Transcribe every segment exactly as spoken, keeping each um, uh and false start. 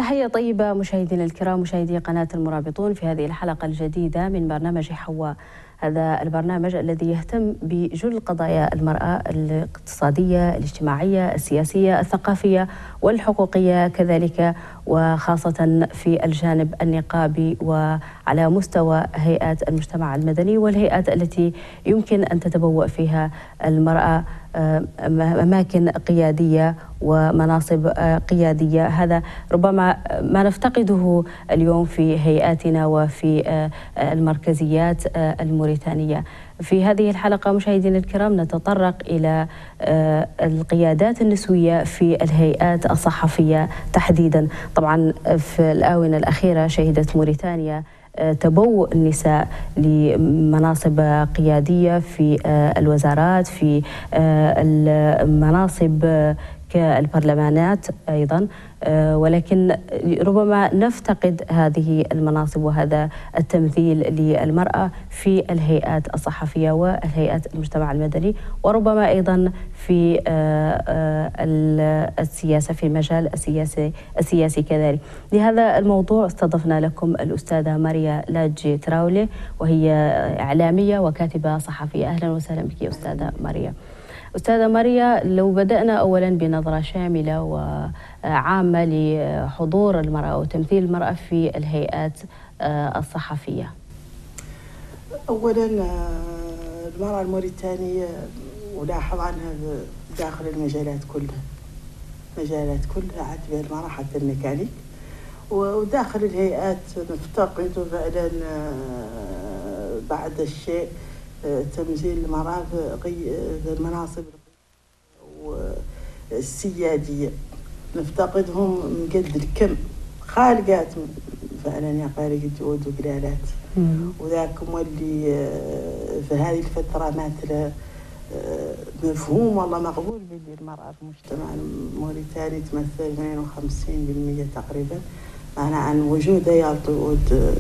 تحية طيبة مشاهدينا الكرام، مشاهدي قناة المرابطون في هذه الحلقة الجديدة من برنامج حواء. هذا البرنامج الذي يهتم بجل قضايا المرأة الاقتصادية، الاجتماعية، السياسية، الثقافية والحقوقية كذلك، وخاصة في الجانب النقابي وعلى مستوى هيئات المجتمع المدني والهيئات التي يمكن أن تتبوأ فيها المرأة أماكن قيادية ومناصب قيادية. هذا ربما ما نفتقده اليوم في هيئاتنا وفي المركزيات الموريتانية. في هذه الحلقة مشاهدينا الكرام نتطرق إلى القيادات النسوية في الهيئات الصحفية تحديدا. طبعا في الآونة الأخيرة شهدت موريتانيا تبوء النساء لمناصب قيادية في الوزارات، في المناصب كالبرلمانات أيضا، ولكن ربما نفتقد هذه المناصب وهذا التمثيل للمرأة في الهيئات الصحفية والهيئات المجتمع المدني، وربما أيضا في السياسة، في المجال السياسي السياسي كذلك. لهذا الموضوع استضفنا لكم الأستاذة ماريا لاجي تراولي، وهي إعلامية وكاتبة صحفية. أهلا وسهلا بك أستاذة ماريا. أستاذة ماريا، لو بدأنا أولا بنظرة شاملة وعامة لحضور المرأة وتمثيل المرأة في الهيئات الصحفية. أولا المرأة الموريتانية ولاحظ عنها داخل المجالات كلها، مجالات كلها عاد بها المرأة حتى الميكانيك، وداخل الهيئات نفتقد فعلا بعد الشيء تمثيل المرأة في المناصب السيادية، نفتقدهم من قد الكم خالقات فعلا يا قاري جود وقلالات، وذاك مولي في هذه الفترة مثل مفهوم والله مقبول باللي المرأة في المجتمع الموريتاني تمثل اثنين وخمسين بالمئة تقريبا، معنى عن وجودها يعطي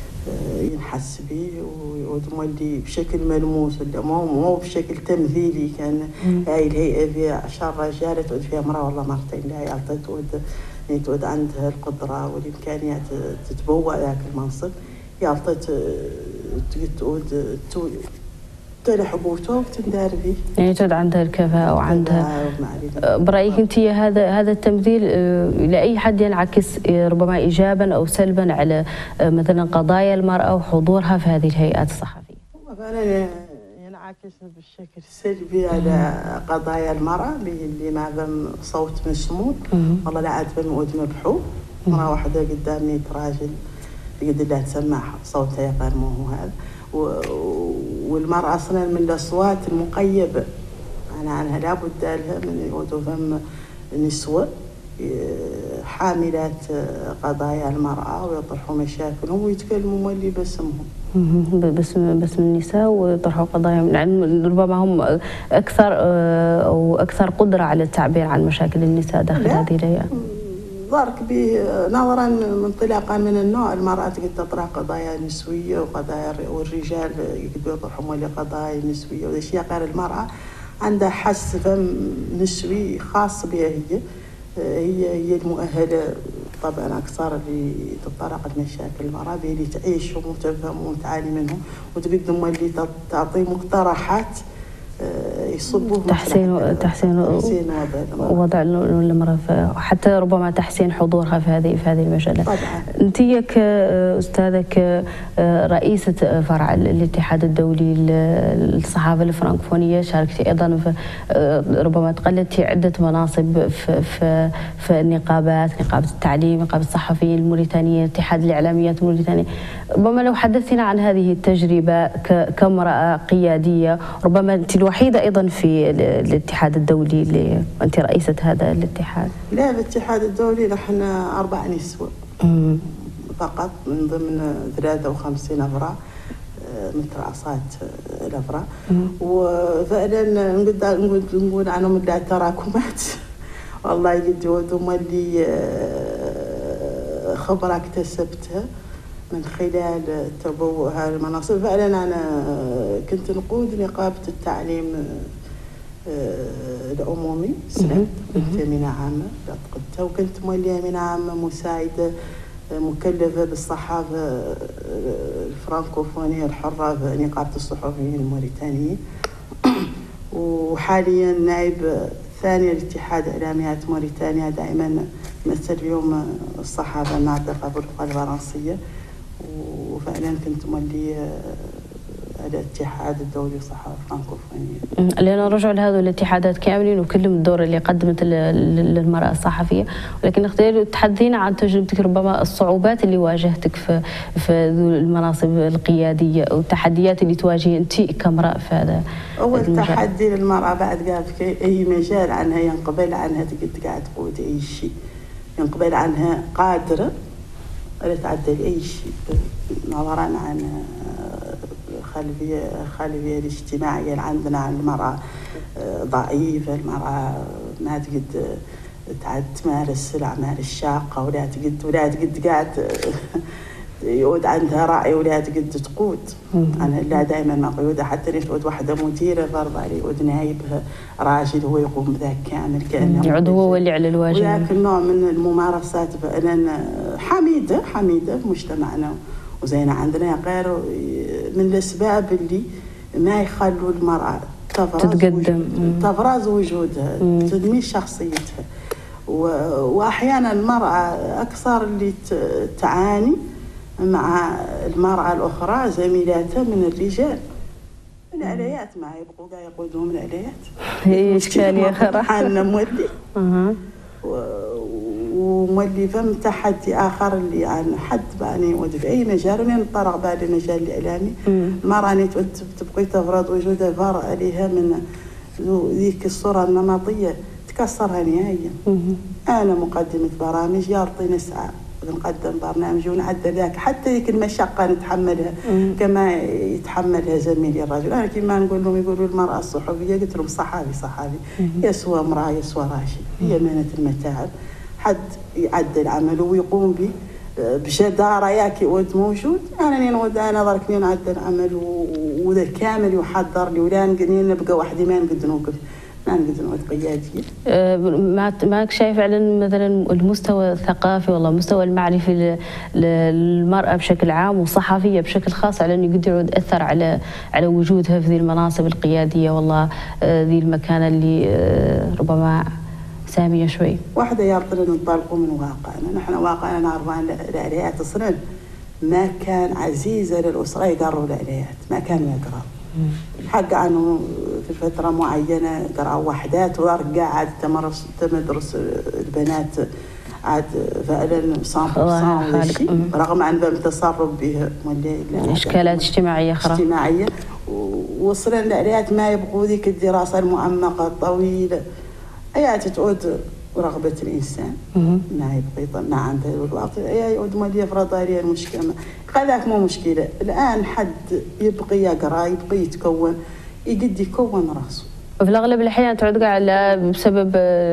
ينحس به ويعود مولي بشكل ملموس، مو مو بشكل تمثيلي. كان هاي الهيئة فيها عشر رجال تعود فيها امرأة والله مرتين، لا يعطي تعود تعود عندها القدرة والإمكانيات تتبوأ ذاك المنصب، يعطي تعود تلح بوته وتندار فيه، يعني تعود عندها الكفاءة وعندها. برأيك أنت هذا هذا التمثيل لأي حد ينعكس ربما إيجابا أو سلبا على مثلا قضايا المرأة وحضورها في هذه الهيئات الصحفية؟ فعلا ينعكس بالشكل السلبي على قضايا المرأة اللي ما بم صوت مسموع، والله لا عاد بم ود مبحوث، مرأة واحدة قدام مية راجل يقدر لها تسمع صوتها يقال مو هو هذا. والمرأة أصلا من الأصوات المقيبة، أنا عنها لابد لها من يعودوا فم نسوة حاملات قضايا المرأة ويطرحوا مشاكلهم ويتكلموا مولي باسمهم، باسم باسم النساء ويطرحوا قضاياهم، لأن ربما هم أكثر أو أكثر قدرة على التعبير عن مشاكل النساء داخل هذه الهيئة. ضرك به نظرا منطلقا من النوع، المرأة تقدر تطرح قضايا نسوية وقضايا، والرجال يقدروا يطرحوا مولي قضايا نسوية، والأشياء غير المرأة عندها حس فم نسوي خاص بها، هي هي هي المؤهلة طبعا أكثر اللي تطرق المشاكل المرأة بها، اللي تعيشهم وتفهم وتعاني منهم وتقدم مولي تعطي مقترحات يصبوا تحسين تحسين وضع المرأة، حتى ربما تحسين حضورها في هذه في هذه المجالات. أنت كأستاذة كرئيسة فرع الاتحاد الدولي للصحافة الفرنكفونية، شاركتي أيضا في ربما تقلدتي عدة مناصب في في في النقابات، نقابة التعليم، نقابة الصحفيين الموريتانية، اتحاد الإعلاميات الموريتاني. ربما لو حدثنا عن هذه التجربة كامرأة قيادية، ربما أنت الوحيدة أيضا في الاتحاد الدولي اللي أنت رئيسة هذا الاتحاد. لا، الاتحاد الدولي نحن أربع نسوة فقط من ضمن ثلاثة وخمسين أفرع مترأسات الأفرع، وفعلا نقول نقول عنهم لا تراكمات والله قد هم اللي خبرة اكتسبتها من خلال تبوء هذه المناصب. فعلا أنا كنت نقود نقابة التعليم العمومي سنة، كنت أمينة عامة قدتها، وكنت مولية أمينة عامة مساعدة مكلفة بالصحافة الفرنكوفونية الحرة بنقابة الصحفيين الموريتانيين. وحاليا نائب ثاني لاتحاد إعلاميات موريتانيا، دائما مثل اليوم الصحافة الناطقة باللغة الفرنسية، وفعلا كنت مولية الاتحاد الدولي للصحافة الفرنكوفونية. لأن نرجع لهذه الاتحادات كاملين وكلهم الدور اللي قدمت للمرأة الصحفية، ولكن اختيار تحدثينا عن تجربتك، ربما الصعوبات اللي واجهتك في في المناصب القيادية والتحديات اللي تواجهي أنت كامرأة في هذا. أول تحدي للمرأة بعد قال في أي مجال عنها ينقبل عنها تقعد تقود أي شيء، ينقبل عنها قادرة ولا تعدل أي شيء، نظرا عن الخلفية الخلفية الاجتماعية اللي عندنا عن المرأة ضعيفة، المرأة ما تقد تعد تمارس الأعمال الشاقة، ولا تقد ولا تقد قاعد يعود عندها رأي، ولا تقد تقود. أنا لا دائما مقيودة، حتى تقود واحدة مديرة فرض عليه يعود نايبها راجل هو يقوم بذاك كامل كأنه يعود هو اللي على الواجب. ولكن نوع من الممارسات فعلا حميدة حميدة في مجتمعنا وزينا عندنا غير من الأسباب اللي ما يخلوا المرأة تفرز تتقدم وجود تفرز وجودها، تنمي شخصيتها. وأحيانا المرأة أكثر اللي تعاني مع المرأة الأخرى زميلاتها من الرجال. الآليات ما يبقوا قاعد يقودهم الآليات، هي إشكالية خرا حالنا مولي ومولي فم تحدي آخر اللي عن حد باني ودي في أي مجال، ونين طرق بالي المجال الإعلامي المرأة اللي تبقي تفرض وجودها فار عليها من ذيك الصورة النمطية تكسرها نهائيا. أنا مقدمة برامج يعطي نسعى نقدم برنامج ونعدل ذاك، حتى ذيك المشقة نتحملها كما يتحملها زميلي الرجل. أنا كما نقول لهم يقولوا المرأة الصحفية، قلت لهم صحافي صحافي يسوى امرأة يسوى راشد، هي مهنة المتاعب، حد يعدل عمله ويقوم به بجدارة ياكي ود موجود. أنا نود أنا ضركني نعدل عمله وذا كامل يحضر لي، ولا نبقى وحدي ما نقدر نوقف ما نقدر نوقف قيادية. ما ما شايف فعلا مثلا المستوى الثقافي والله المستوى المعرفي للمرأة بشكل عام والصحفية بشكل خاص على انه يقدر يأثر على على وجودها في ذي المناصب القيادية، والله ذي المكانة اللي ربما سامية شوي. واحدة يعطينا ننطلقوا من واقعنا، نحن واقعنا نعرف عن الآليات أصلا ما كان عزيزة للأسرة يقروا الآليات، ما كانوا يقرأوا. حق عنه في فترة معينة قرأوا وحدات ورجع عاد تمرس تمدرس البنات عاد فعلا صامبر شيء، رغم أن التصرف به إشكالات اجتماعية خرا اجتماعية. وصلنا الآليات ما يبغوا ذيك الدراسة المعمقة الطويلة، آيات تعود رغبة الإنسان ما يبغى ما عنده الوقت، يعود ما يفرض عليه المشكلة. هذاك مو مشكلة، الآن حد يبغي يقرأ يبغي يتكون يقد يكون راسه. في الأغلب الأحيان تعود قاعد بسبب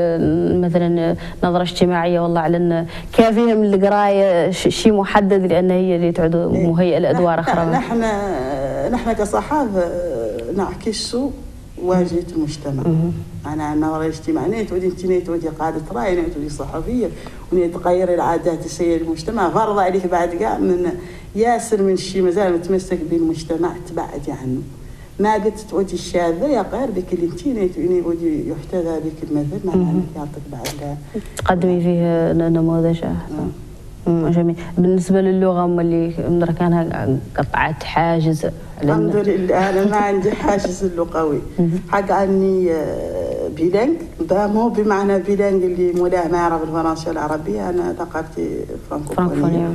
مثلا نظرة اجتماعية، والله على أن كافية من القراية شيء محدد لأن هي اللي تعود مهيئة لأدوار أخرى. نحن نحن كصحافة نعكسوا واجهة المجتمع. أنا النظرة الاجتماعية تودي أنت تودي قادة رأي، تودي صحفية ونتغير العادات السيئة للمجتمع، فرض عليك بعد قاع من ياسر من الشيء مازال متمسك بالمجتمع تبعد عنه. ما قلت تودي الشاذة يا غير بك اللي أنت تودي يحتذى بك المثل معناه يعطيك بعد تقدمي فيه نموذج. جميل. بالنسبة للغة اللي كانها قطعت حاجز، الحمد لله أنا ما عندي حاجز اللغوي. حق عني بيلانج، مو بمعنى بيلانج اللي مولاه ما يعرف الفرنسية والعربية، أنا ثقافتي فرنكوفونية.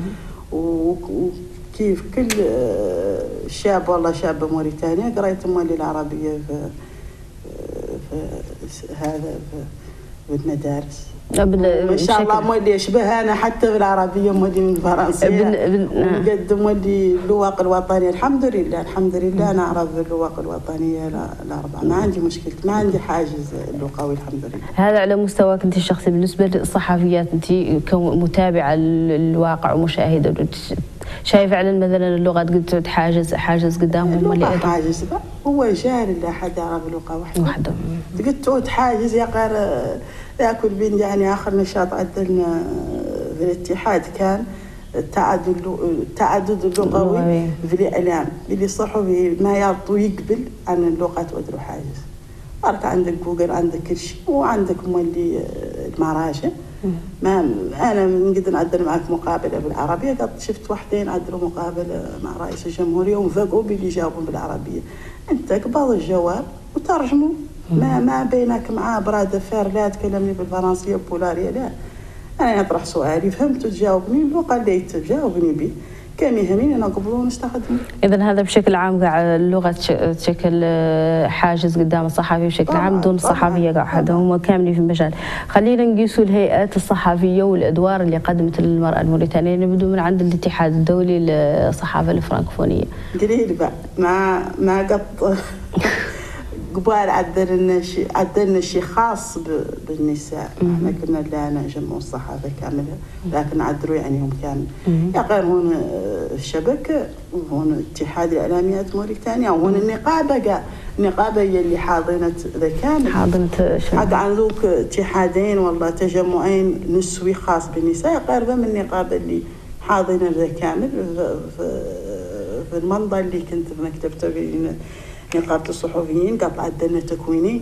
وكيف كل شاب والله شابة موريتانيا قريت مولي العربية في, في هذا في المدارس. ما شاء الله مولي يشبه انا حتى بالعربيه مولي من الفرنسيه ونقدم مولي اللغه الوطنيه. الحمد لله الحمد لله انا اعرف اللغه الوطنيه الاربعه، ما عندي مشكله، ما عندي حاجز لغوي الحمد لله. هذا على مستواك انت الشخصي. بالنسبه للصحفيات انت كمتابعه للواقع ومشاهده شايف على مثلا اللغات قد تعد حاجز حاجز قدامهم ولا حاجز بقى هو جاهل لا حد يعرف لغه واحده واحده قد تعود حاجز يا قار ياكل بين يعني اخر نشاط عندنا في الاتحاد كان التعدد التعدد اللغوي في الاعلام اللي صحوا ما يعطوا يقبل عن اللغات ودرو حاجز برك عندك جوجل عندك كل شيء وعندك مولي المراجع ما انا نقدر نعدل معك مقابله بالعربيه قد شفت وحدين عدلوا مقابله مع رئيس الجمهوريه وفاجئوا باللي جاوبوا بالعربيه انت قبض الجواب وترجموا ما ما بينك معاه براد فار لا تكلمني بالفرنسيه بولاريه لا انا يطرح سؤالي فهمت تجاوبني اللغه اللي تجاوبني به كان يهمني انا قبل ونستخدمه. اذا هذا بشكل عام قاع اللغه تشكل حاجز قدام الصحفي بشكل عام دون الصحفيه قاعد هم كاملين في المجال. خلينا نقيسوا الهيئات الصحفيه والادوار اللي قدمت للمراه الموريتانيه. نبدو من عند الاتحاد الدولي للصحافه الفرنكفونيه. قليل بقى ما ما قط قبال عدلنا شيء عدلنا شيء خاص بالنساء. احنا كنا لا نجمع الصحافه كامله لكن عدلوا يعني هم كامل. يا غير هون الشبكه وهون اتحاد الاعلاميات موريتانيا وهون النقابه كاع النقابه هي اللي حاضنت ذا كامل حاضنت حق عن ذوك اتحادين والله تجمعين نسوي خاص بالنساء قريبه من النقابه اللي حاضنه ذا كامل في المنطقه اللي كنت في مكتب تبعين نقابة الصحفيين قد عدلنا تكويني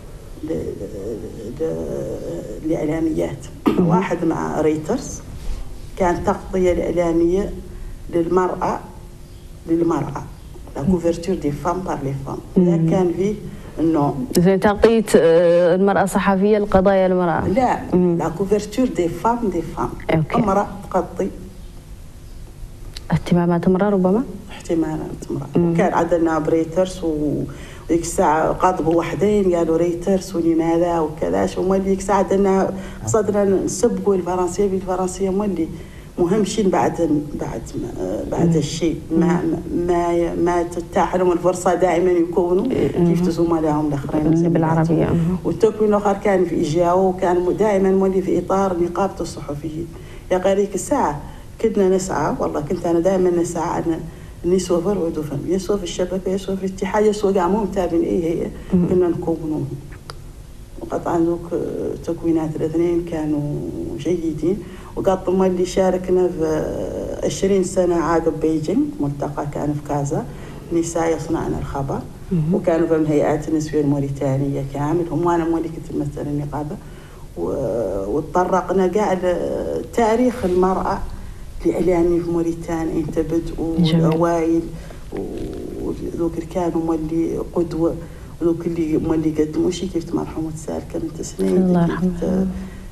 لإعلاميات واحد مع ريترز كان تغطية الإعلامية للمرأة للمرأة لا كوفرتور دي فام بار لي فام إذا كان فيه إنه زين تغطية المرأة الصحفية لقضايا المرأة لا لا كوفرتور دي فام دي فام امرأة تغطي اهتمامات امرأة ربما اهتمامات امرأة وكان عندنا بريترز وذيك الساعة قاطبوا وحدين قالوا ريترز ولماذا وكذا شو مولي ديك الساعة عندنا قصدنا نسبقوا الفرنسية بالفرنسية مولي مهم شيء بعد بعد بعد الشيء ما ما ما تتاح لهم الفرصة دائما يكونوا كيف زملائهم الاخرين بالعربية والتكوين الاخر كان في إجاو وكان دائما مولي في إطار نقابة الصحفيين يا قريك الساعة كنا نسعى والله كنت أنا دائما نسعى أن النسوة فرعوا فهم يسوى في الشبكة يسوى في الاتحاد يسوى قاع متابعين إيه هي كنا نكونوهم وقد عندك تكوينات الاثنين كانوا جيدين وقد ثم اللي شاركنا في عشرين سنة عقب بيجينغ ملتقى كان في كازا نساء يصنعن الخبر وكانوا في هيئات النسوية الموريتانية كامل هم أنا مولي كنت مثل النقابة وتطرقنا قاع لتاريخ المرأة الإعلامي في موريتانيا انت بدءوا الأوائل وذوك اللي كانوا مولي قدوة وذوك اللي مولي قدموا شي كيف مرحومة سالكة من تسنيد الله يرحمها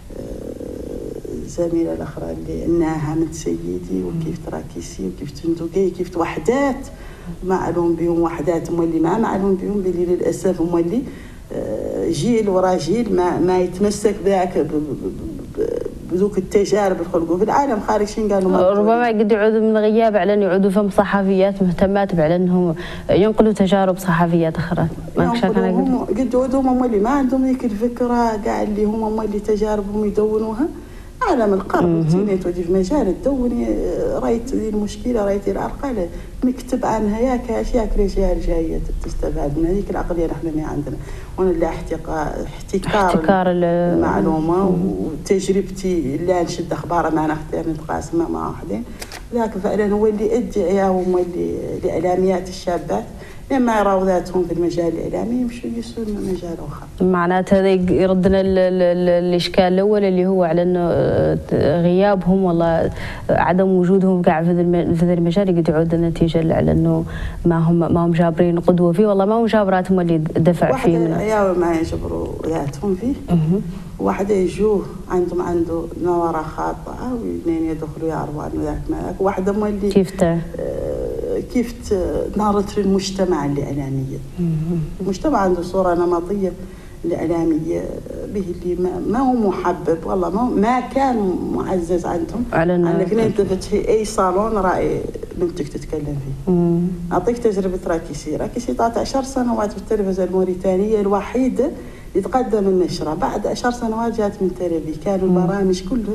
زميلة الأخرى اللي إنها من سيدي وكيف تراكيسي وكيف تندوقي كيف وحدات معلوم بهم وحدات مولي ما معلوم بهم باللي للأسف مولي جيل ورا جيل ما ما يتمسك ذاك بذوك التجارب الخلقوا في العالم خارج شين قالوا ربما قد يعودوا من غياب على ان يعودوا فم صحفيات مهتمات بعلى انهم ينقلوا تجارب صحفيات اخرى ما هم قد يعودوا هم اللي ما عندهم ذيك الفكره كاع اللي هم اللي تجاربهم يدونوها عالم القرب تيني تودي في مجال تدوني رايت ذي المشكله رايت الارقام نكتب عنها ياك اشياء رجال جايه تستفاد من هذيك العقليه نحن ما عندنا وانا لا احتكار احتكار المعلومه وتجربتي اللي نشد اخبار ما نختار نتقاسمها مع واحدين ذاك فعلا هو اللي ادعي هما اللي الاعلاميات الشابات لما يراو ذاتهم في المجال الاعلامي يمشوا يسوا مجال اخر. معناته هذا يردنا الاشكال الاول اللي هو على انه غيابهم والله عدم وجودهم كاع في ذا المجال قد يعود النتيجه على انه ما هم ما هم جابرين قدوه فيه والله ما هم جابراتهم اللي دفع فيه منه. واحد ما يجبروا ذاتهم فيه. واحد يجوه عندهم عنده نوره خاطئه واثنين يدخلوا يعرفوا عنه ذاك ما ذاك واحد هم اللي كيف تا كيف نارت المجتمع الإعلامية. المجتمع عنده صورة نمطية الإعلامية به اللي ما, ما هو محبب والله ما, ما كان معزز عندهم انك انت تفتحي اي صالون راي بنتك تتكلم فيه. اعطيك تجربه راكيسي راكيسي طلعت عشر سنوات في التلفزيون الموريتانيه الوحيده اللي تقدم النشره بعد عشر سنوات جات من تلفي كانوا البرامج كله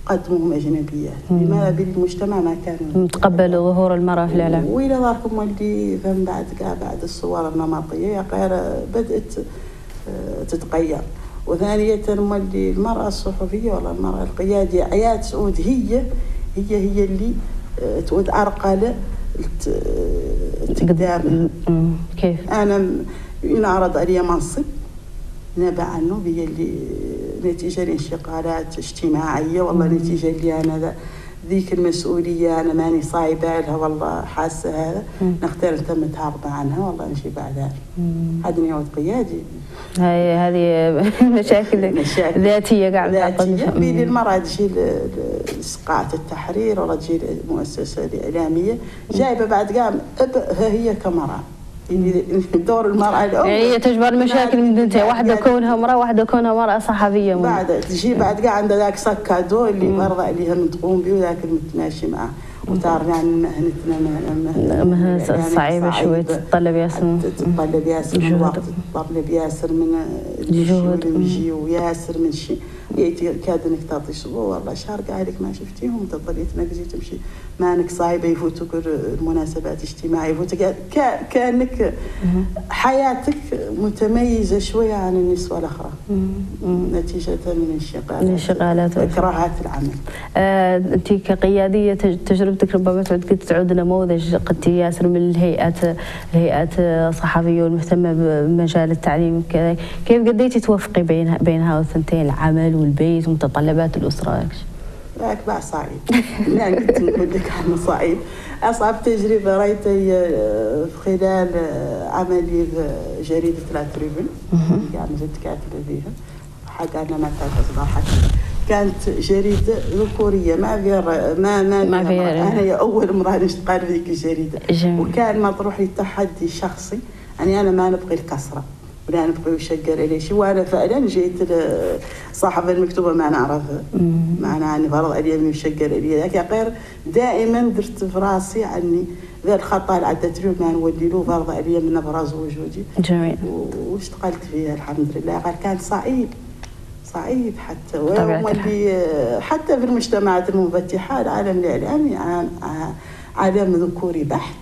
قدموهم أجنبيات. لماذا بالمجتمع ما كانوا تقبلوا ظهور المرأة في الإعلام؟ وإلى ذلك مولي فهم بعد كاع بعد الصور النمطية غير بدأت تتغير. وثانية مولي المرأة الصحفية ولا المرأة القيادية عياد سعود هي هي هي اللي تعود أرقى قدام. كيف؟ أنا ينعرض علي منصب نابع عنه هي اللي نتيجة لانشقالات اجتماعية، والله نتيجة اللي أنا ذيك المسؤولية أنا ماني صايبة لها، والله حاسة هذا نختار نتم متهربة عنها، والله نمشي بعدها. هذا يعود قيادي. هاي هذه مشاكل ذاتية قاعدة ذاتية بين المرأة تجي لقاعة التحرير ولا تجي المؤسسة الإعلامية جايبة بعد قام هي كمرأة. دور المرأة الأول يعني هي تجبر المشاكل من دنتين، واحدة كونها امرأة واحدة كونها مرأة صحفية. بعد تجي بعد قاعد عند ذاك سكادو اللي برضه عليها تقوم به وذاك المتماشي معه، وتعرف يعني مهنتنا مهنة مهنة صعيبة شوي، تتطلب ياسر تتطلب ياسر من وقت، تتطلب ياسر من الجهد ويجي وياسر من شيء كاد انك تعطي اسبوع والله شهر قاعدك ما شفتيهم تضلي تنقزي تمشي مانك صايبه يفوتك المناسبات الاجتماعيه يفوتك كانك حياتك متميزه شويه عن النسوه الاخرى نتيجه من الانشقاقات الانشقالات واكراهات العمل. آه، انت كقياديه تجربتك ربما تعود تعود نموذج قد ياسر من الهيئات الهيئات الصحفيه والمهتمه بمجال التعليم كذا، كيف قديتي توفقي بين بينها والثنتين العمل والبيت ومتطلبات الاسره؟ ذاك بقى صعيب. يعني كنت نقول لك عن صعيب. أصعب تجربة رأيتها خلال عملي في جريدة لا تريبون، يعني زدت كاتبة فيها حاجة أنا ما كانت أصدر حتى كانت جريدة ذكورية ما فيها ما ما, ما فيها أنا هي أول مرة نشتغل في ذيك الجريدة. جميل. وكان مطروح لي تحدي شخصي، يعني أنا ما نبغي الكسرة ولا نبغي يشقر عليه شيء، وانا فعلا جيت صاحب المكتوبه ما نعرفها معناها اني فرض علي اني يشقر علي ذاك غير دائما درت في راسي عني ذا الخطا اللي عدت اليوم ما نولي له فرض علي من ابراز وجودي. جميل. واشتغلت فيها الحمد لله. غير كان صعيب صعيب حتى ولي حتى في المجتمعات المنفتحه العالم الاعلامي عالم ذكوري بحت.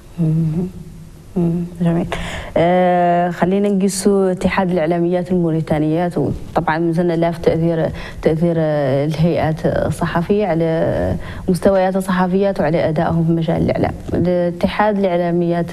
جميل. آه خلينا نقيسوا اتحاد الاعلاميات الموريتانيات، وطبعا مازلنا لا في تاثير تاثير الهيئات الصحفيه على مستويات الصحفيات وعلى ادائهم في مجال الاعلام. اتحاد الاعلاميات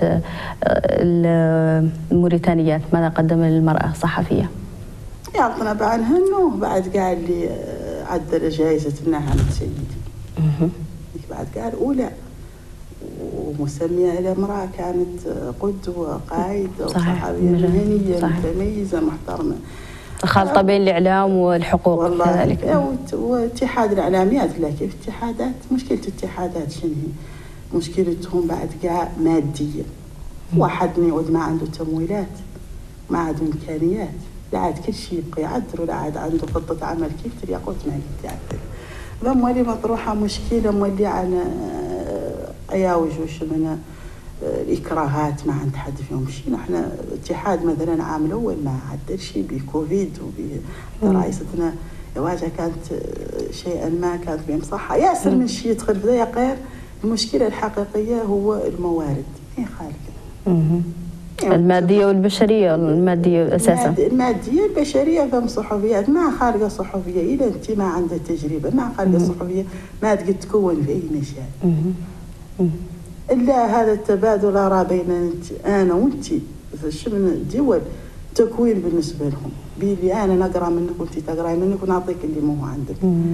الموريتانيات ماذا قدم للمراه الصحفيه؟ يعطينا بعد هنو بعد قاعد لي عدل جائزه النهم سيدي. بعد قاعد اولى ومسمية الامرأة كانت قدوة قائدة وصحفية مهنية متميزة محترمة خالطة بين الإعلام والحقوق والله كذلك. واتحاد الإعلاميات لا كيف اتحادات مشكلة الاتحادات شنو هي؟ مشكلتهم بعد قاع مادية. واحد يعود ما عنده تمويلات ما عنده إمكانيات لا عاد كل شيء يبقى يعدل ولا عاد عنده خطة عمل كيف تليقوت ما يعدل. فمولي مطروحة مشكلة مولي على أياوج وش من الإكراهات ما عند حد فيهم شيء. نحن اتحاد مثلا عام الأول ما عدل شيء بكوفيد وبرئيستنا واجهة كانت شيئا ما كانت بهم صحة ياسر من شيء يدخل في ذا غير. المشكلة الحقيقية هو الموارد هي خالقة المادية والبشرية. المادية أساسا المادية البشرية فهم صحفيات ما خارجة صحفية إذا أنت ما عندها تجربة ما خارجة صحفية ما تقدر تكون في أي مجال إلا هذا التبادل آراء بين أنا وأنت في من الدول تكوين بالنسبة لهم بيلي أنا نقرأ منك وأنت تقرأي منك ونعطيك اللي مو عندك.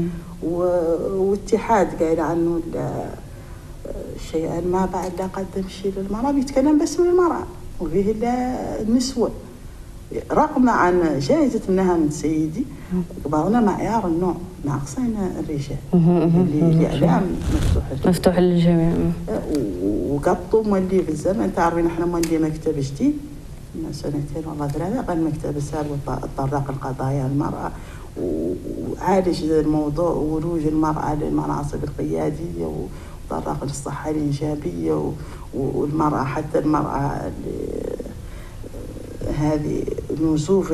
واتحاد قايل عنه شيئا ما بعد لا قدم شيء للمرأة بيتكلم بس من المرأة وفيه النسوة رغم عن جائزة النهم سيدي قبلنا معيار النوع ناقصين الرجال اللي الإعلام مفتوح مفتوح للجميع. وقطوا مولي في الزمن تعرفين احنا مولي مكتب جديد من سنتين والله ثلاثة قال المكتب السابق تطرق القضايا المرأة وعالج الموضوع ولوج المرأة للمناصب القيادية وطرق للصحة الإنجابية والمرأة حتى المرأة هذه النزوف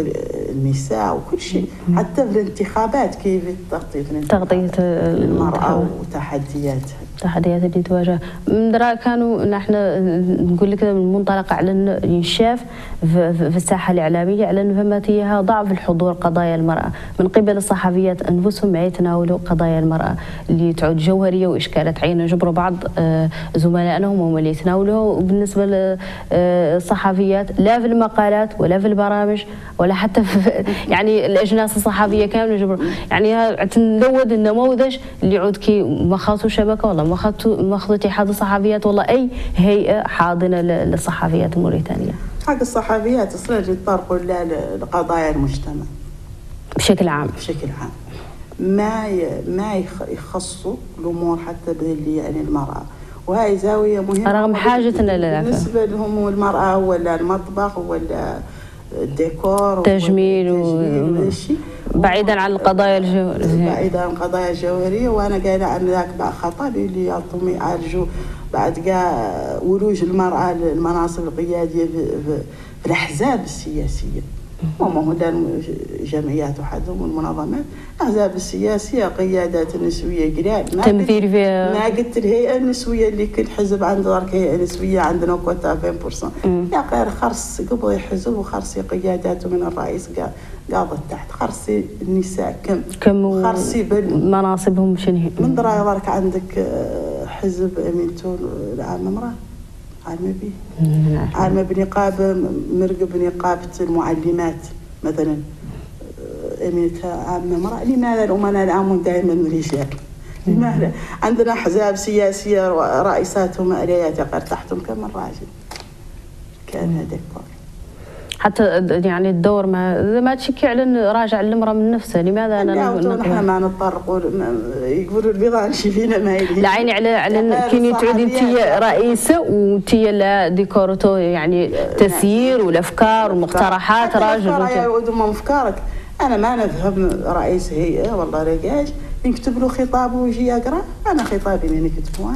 النساء وكل شيء، حتى في الانتخابات كيف تغطية تغطية المرأة وتحدياتها التحديات اللي تواجه. من دراء كانوا نحن نقول لك من منطلق على ينشاف في الساحه الاعلاميه على ان فما فيها ضعف الحضور قضايا المراه من قبل الصحفيات انفسهم يتناولوا قضايا المراه اللي تعود جوهريه واشكالات عينه. جبروا بعض زملائنا هم اللي يتناولوها، وبالنسبه للصحفيات لا في المقالات ولا في البرامج ولا حتى في يعني الاجناس الصحفيه كامله جبروا يعني تنلود النموذج اللي يعود كي ما خاصو شبكه والله ما اخذتوا ما اخذتي اتحاد الصحفيات والله اي هيئه حاضنه للصحفيات الموريتانيه. حق الصحفيات اصلا يتطرقوا لقضايا المجتمع بشكل عام بشكل عام ما ما يخصوا الامور حتى باللي يعني المراه، وهي زاويه مهمه رغم حاجتنا لها بالنسبه لهم المراه ولا المطبخ ولا الديكور تجميل و... بعيدا عن القضايا الجوهريه بعيدا عن القضايا الجوهريه. وانا قايله عن ذاك بقى خطا اللي يعطوهم يعالجوا بعد كاع ولوج المراه للمناصب القياديه في الاحزاب السياسيه. وما هو الجمعيات وحدهم والمنظمات الاحزاب السياسيه قيادات النسويه قلال تمثيل فيها. ما قلت الهيئه النسويه اللي كل حزب عنده درك هيئه نسويه عندنا كوتا عشرين بالمئة يا غير خرص قبل حزب وخرصي قياداته من الرئيس قاضت تحت خرصي النساء كم كم خرصي مناصبهم شنو من درايه درك عندك حزب امينتون العام امراه عالمة به عالمة بنقابة مرقب بنقابة المعلمات مثلا أمينتها عامة امرأة. لماذا الأمناء العامون دائما رجال؟ لماذا عندنا أحزاب سياسية رئيساتهم آليات يقر تحتهم كم الراجل كان هذا حتى يعني الدور ما ما تشكي على ان راجع المراه من نفسها. لماذا انا نقول نحن ما نتطرقوا يقولوا البيضان شي فينا ما يدري لا عيني على على كاين تعود انت رئيسه وانت لا ديكورتو يعني تسيير والافكار والمقترحات راجل يا ولد ما افكارك. انا ما نذهب رئيس هيئه والله رجاج يكتب له خطاب ويجي يقرا. انا خطابي من كتبوه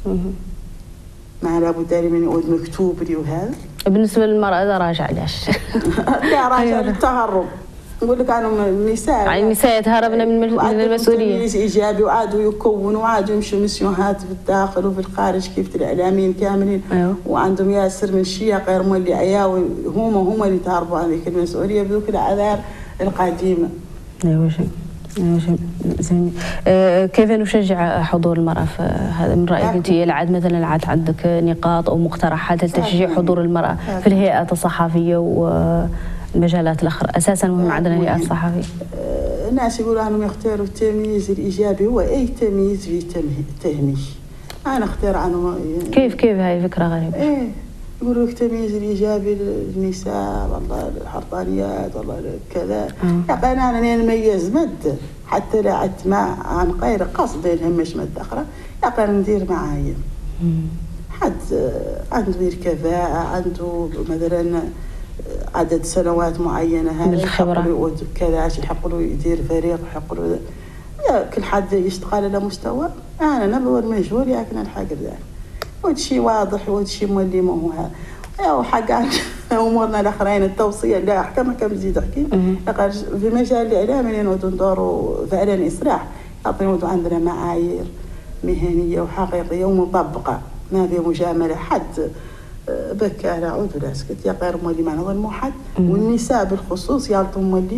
ما لابد من يعود مكتوب لي. وهذا بالنسبه للمراه اذا راجع ليش؟ لا راجع للتهرب. نقول لك انا النساء يعني النساء يتهربن من المسؤوليه. تمييز ايجابي وعادوا يكونوا وعادوا يمشوا ميسيونات في الداخل وفي الخارج كيف الاعلاميين كاملين. أيوه. وعندهم ياسر من شيء غير مولي عياوي هم هم اللي تهربوا عن ذيك المسؤوليه بذوك الاعذار القديمه. ايوه شيء زين. آه كيف نشجع حضور المرأة في هذا من رأيك أنت؟ العاد مثلا عاد عندك نقاط أو مقترحات لتشجيع حضور المرأة في الهيئات الصحفية والمجالات الأخرى؟ أساسا مهم عندنا الهيئات الصحفية. آه الناس يقولوا أنهم يختاروا التمييز الإيجابي. هو أي تمييز فيه تهميش. أنا اختار عنه كيف كيف هاي فكرة غريبة. إيه يقولوا لك التمييز الايجابي للنساء والله الحرطانيات والله كذا. يا انا نميز مد حتى لا عتماء عن غير قصد نهمش مد اخرى. يا ندير معايا حد عنده الكفاءه عنده مثلا عدد سنوات معينه هذا الخبره كذا يحق له يدير فريق يحق له كل حد يشتغل على مستوى. انا نبغى مجهول لكن الحق ذا وهذا شيء واضح وهذا شيء مولي ما هو هذا وحق امورنا الاخرين التوصيه لا احكام كم زيد احكي في مجال الاعلام نودوا ندوروا فعلا اصلاح يعطينا عندنا معايير مهنيه وحقيقيه ومطبقه ما في مجامله حد بكى على عود ولا سكت يا غير مولي ما نظن حد. والنساء بالخصوص يعطوا مولي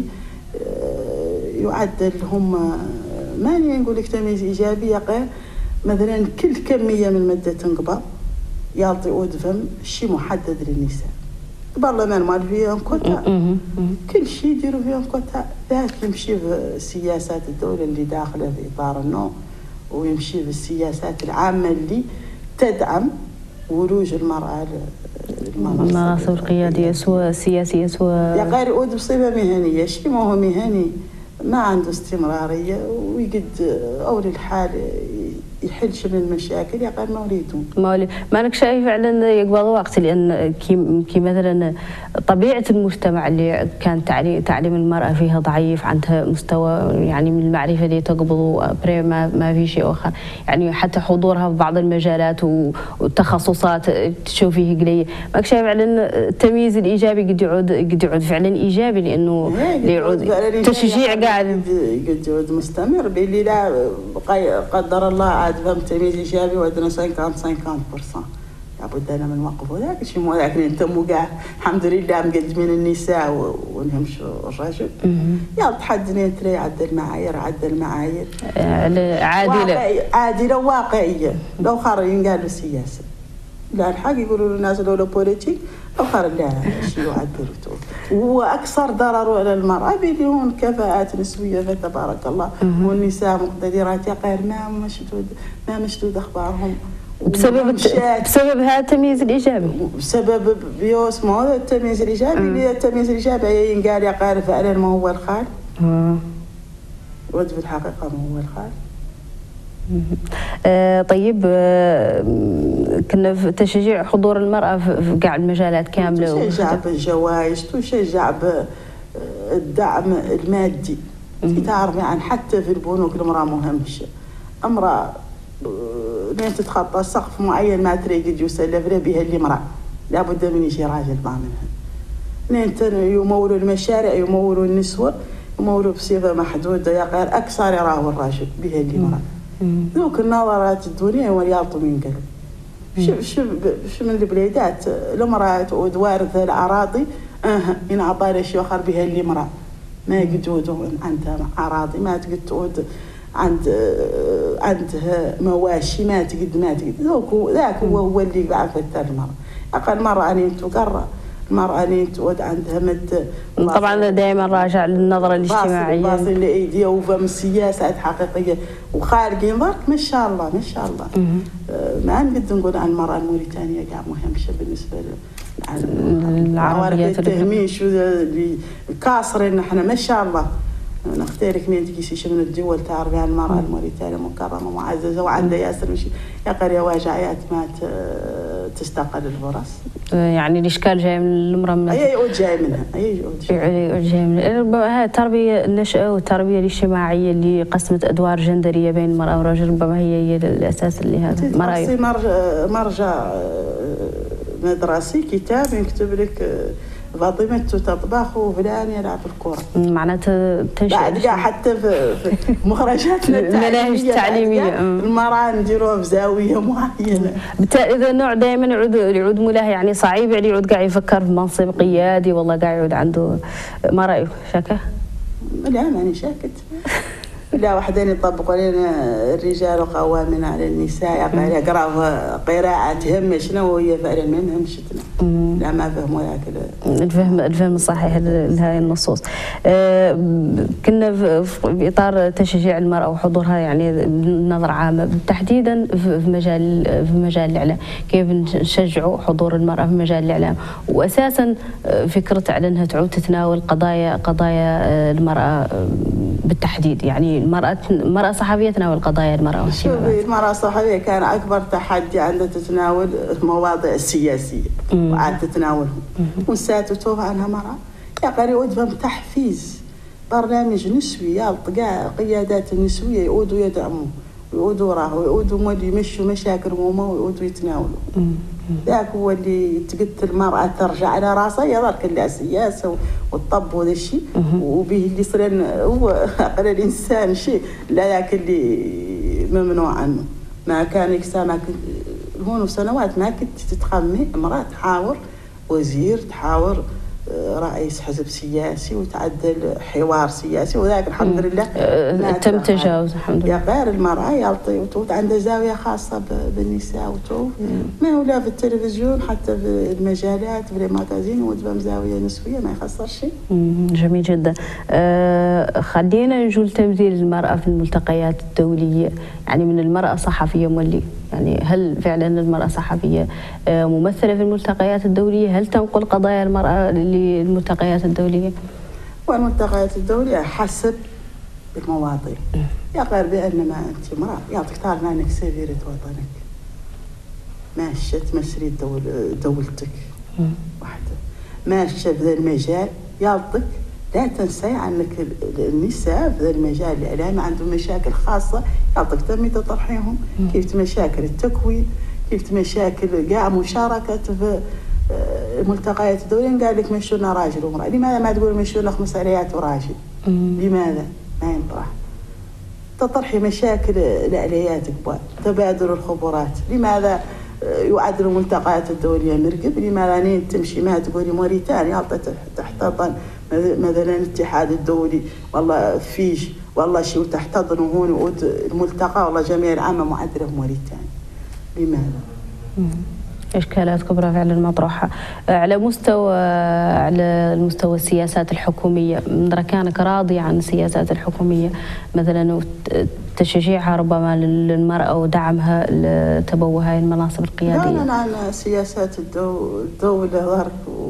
يعدل لهم ما نقول لك تمييز ايجابي يا غير مثلا كل كميه من ماده تنقبض يعطي عود فم شيء محدد للنساء. البرلمان مال فيهم كوتا كل شيء يديروا فيهم كوتا. ذاك يمشي في سياسات الدوله اللي داخله في اطار النو ويمشي في السياسات العامه اللي تدعم ولوج المراه المناصب القياديه سواء سياسيه سواء يا غير عود بصفه مهنيه. شيء ما هو مهني ما عنده استمراريه ويقد اول الحال يحلش من المشاكل يقال موليدهم. مولي ما أنك شايف فعلا يقبض وقت، لأن كي, كي مثلا طبيعة المجتمع اللي كان تعليم تعليم المرأة فيها ضعيف، عندها مستوى يعني من المعرفة اللي تقبض بري ما, ما في شيء آخر، يعني حتى حضورها في بعض المجالات والتخصصات تشوف فيه قليل. ما أنك شايف فعلا التمييز الإيجابي قد يعود قد يعود فعلا إيجابي، لأنه يعود تشجيع قاعد قد يعود مستمر باللي لا قدر الله عاد فهم تمييز إيجابي وعندنا خمسين خمسين بالمئة. لابد أنا من وقف وذاك الشيء مو ذاك نتمو كاع الحمد لله مقدمين النساء ونهمشوا الرجل. يلا تحدني انت لي عدل المعايير عدل المعايير عادلة عادلة واقعية. لو خارجين قالوا سياسة لا الحق يقولوا للناس لولا بوليتيك لو خارج لا شيء يعدلوا. وأكثر ضرر على المرأة بدون كفاءات نسوية فتبارك الله، والنساء مقتدرات يقال ما مشدود ما مشدود أخبارهم بسبب بسبب هذا التمييز الايجابي، بسبب بيوس ما هو التمييز الايجابي اللي التمييز الايجابي ينقال يقال فعلا ما هو الخال. امم وفي الحقيقه ما هو الخال. آه طيب آه كنا في تشجيع حضور المرأة في كاع المجالات كاملة، تشجع بالجوائز، تشجع بالدعم المادي. تعرف يعني حتى في البنوك المرأة مهمشة، امرأة لين تتخطى سقف معين ما تريد يسلف له بها اللي مرأة لابد من يجي راجل ضامنها. لين يمولوا المشاريع يمولوا النسوة يمولوا بصفة محدودة يقال أكثر يراه الراجل بها اللي مرأة. ذوك النظرات الدنيا وليعطوا من قلب. شوف شوف شو من البليدات المرأة تعود وارثة الأراضي اه ينعطى لها شيء آخر بها اللي مرأة ما يقدروا عندها أراضي ما تقدر تعود عند عندها مواشي ما تقد ما تقد ذوك ذاك هو هو اللي بعثت المرأة. أقل المرأة أن تقرأ المرأة أن تعود عندها مد. طبعا دائما راجع للنظرة الاجتماعية باصل لأيديها وفهم السياسات حقيقية وخارجين ضرك ما شاء الله ما شاء الله. ما نقدر نقول عن المرأة الموريتانية كاع مهمشة بالنسبة للعربيات التهميش اللي كاسرين احنا ما شاء الله. نختار كنين تقيسي من الدول تعرف بها المرأة الموريتانية مكرمة معززة وعندها ياسر مشي يا قرية واجعيات ما تستقل الفرص. يعني الإشكال جاي من المرأة من أي يعود جاي منها أي يعود جاي منها. هاي التربية النشأة والتربية الاجتماعية اللي قسمت أدوار جندرية بين المرأة والرجل ربما هي هي الأساس اللي هذا. مرأة مرجع مرجع مدرسي كتاب يكتب لك فاطمة تطبخ وفلان يلعب الكرة. معناته تنشأ بعد كاع حتى في مخرجاتنا المناهج التعليمية المرأة نديروها في زاوية معينة. بالتالي إذا النوع دائما يعود يعود مولاه يعني صعيب يعني يعود قاعد يفكر في منصب قيادي والله قاعد يعود عنده. ما رأيك شاكة؟ لا ماني شاكت. لا وحدين يطبقوا لنا الرجال قوامين على النساء يقراوا قراءة تهمشنا وهي فعلا ما مهمشتنا. لا ما فهموا ذاك الفهم الفهم الصحيح لهذه النصوص. آه كنا في اطار تشجيع المراه وحضورها يعني بنظره عامه تحديدا في مجال في مجال الاعلام، كيف نشجعوا حضور المراه في مجال الاعلام واساسا فكره على انها تعود تتناول قضايا قضايا المراه بالتحديد، يعني المراه المراه صحفيه تناول قضايا المراه. شوفي المراه الصحفيه كان اكبر تحدي عندها تتناول المواضيع السياسيه وعاد تتناولهم ونسات توفى عنها مرأة يا قري يعود فهم تحفيز برنامج نسوي يلقى قيادات النسوية يعودوا يدعموا ويعودوا راهو ويعودوا مولي يمشوا مشاكلهم هما ويعودوا يتناولوا. ذاك هو اللي تقدر المرأة ترجع على راسها يظهر لا سياسة والطب وهذا الشيء وبه اللي صار هو على الإنسان شيء لا ذاك اللي ممنوع عنه. ما كان يكسا ما كنت هون سنوات ما كنت تتخمي امرأة تحاور وزير تحاور رئيس حزب سياسي وتعدل حوار سياسي وذاك الحمد لله تم تجاوز الحمد لله. يا غير المرأة يعطي وتوت عندها زاوية خاصة بالنساء وتوت ما ولا في التلفزيون حتى في المجالات في الماغازين وتبقى زاوية نسوية ما يخسر شيء. جميل جدا. آه خلينا نجول تمثيل المرأة في الملتقيات الدولية، يعني من المرأة صحفية مولي، يعني هل فعلا المرأة صحفية ممثلة في الملتقيات الدولية؟ هل تنقل قضايا المرأة للملتقيات الدولية؟ والملتقيات الدولية حسب بالمواطن. يا غير بأنما أنت امرأة يعطيك تعرف أنك سفيرة وطنك، ماشية تمثلي دول دولتك وحدة، ماشية في ذا المجال يعطيك لا تنسي عنك النساء في ذا المجال الإعلامي عندهم مشاكل خاصة يعطيك تمي تطرحيهم، كيف مشاكل التكوين، كيف مشاكل كاع مشاركة في الملتقيات الدولية. قال لك مشونا راجل ومرأة، لماذا ما تقول مشونا خمس عريات وراجل؟ لماذا ما ينطرح؟ تطرحي مشاكل الآليات كبار، تبادل الخبرات، لماذا يعدل الملتقيات الدولية مرقب؟ لماذا نين تمشي ما تقولي موريتانيا عطت تحتضن مثلا الاتحاد الدولي والله فيش والله شيء تحتضنوا هون الملتقى والله جمعية العامة معدلة في موريتانيا، لماذا؟ إشكالات كبرى فعلا مطروحة على مستوى على المستوى السياسات الحكومية. كانك راضي عن السياسات الحكومية مثلا تشجيعها ربما للمرأة ودعمها لتبوء هاي المناصب القيادية؟ لا لا لا سياسات الدولة ظهر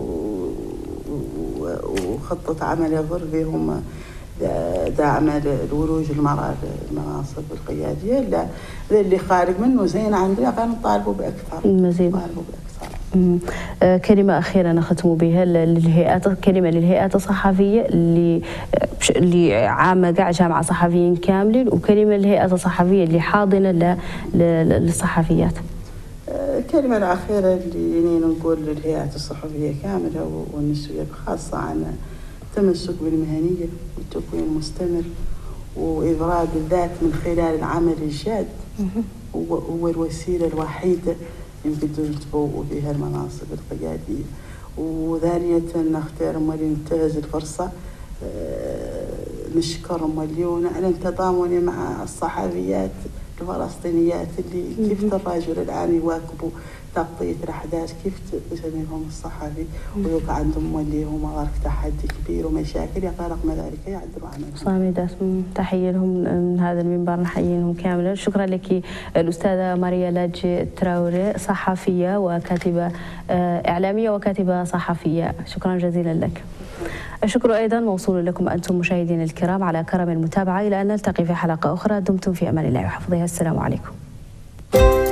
وخطة عمل يظهر بهم دعم الولوج المرأة للمناصب القيادية. لا اللي خارج منه زين عندنا كانوا طالبوا بأكثر المزيد طالبوا بأكثر. آه كلمة أخيرة نختم بها للهيئات، كلمة للهيئات الصحفية اللي اللي عامة قاع جامعة صحفيين كاملين، وكلمة للهيئات الصحفية اللي حاضنة للصحفيات. آه الكلمة الأخيرة اللي نقول للهيئات الصحفية كاملة والنسوية بخاصة عن التمسك بالمهنية والتكوين المستمر وإبراز الذات من خلال العمل الجاد هو الوسيلة الوحيدة يمكن تبوء بها المناصب القيادية. وثانية نختار ملي ننتهز الفرصة نشكر مليون على التضامن مع الصحفيات الفلسطينيات اللي كيف الرجل الآن يواكبوا تغطية الأحداث، كيف زميلهم الصحفي ويوقع عندهم ولي هما تحدي كبير ومشاكل يقلق ما ذلك يعدلوا عنهم. صامدات تحية لهم من هذا المنبر، نحييهم كاملا. شكرا لك الأستاذة ماريا لاجي تراوري، صحفية وكاتبة إعلامية وكاتبة صحفية، شكرا جزيلا لك. الشكر أيضا موصول لكم أنتم مشاهدين الكرام على كرم المتابعة، إلى أن نلتقي في حلقة أخرى، دمتم في أمان الله وحفظه، السلام عليكم.